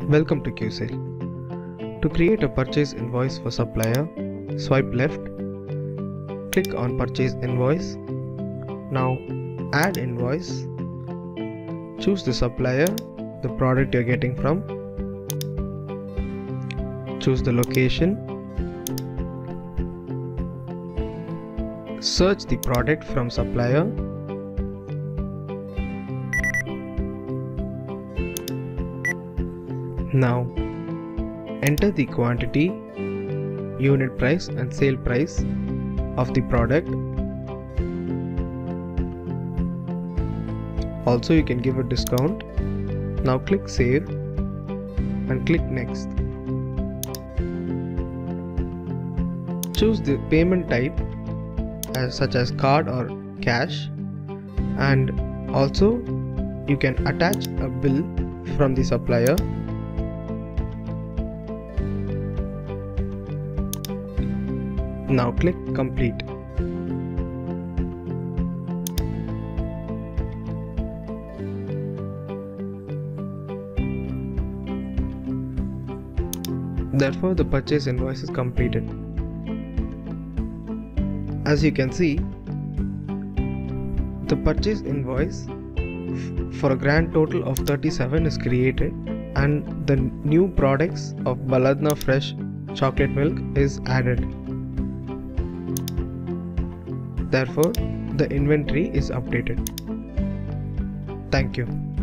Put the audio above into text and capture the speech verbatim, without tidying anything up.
Welcome to Q Sale. To create a purchase invoice for supplier, swipe left, click on purchase invoice. Now add invoice. Choose the supplier, the product you're getting from. Choose the location. Search the product from supplier. Now enter the quantity, unit price and sale price of the product. Also you can give a discount. Now click save and click next. Choose the payment type as such as card or cash, and also you can attach a bill from the supplier. Now click complete. Therefore, the purchase invoice is completed. As you can see, the purchase invoice for a grand total of thirty-seven is created, and the new products of Baladna Fresh chocolate milk is added. Therefore, the inventory is updated. Thank you.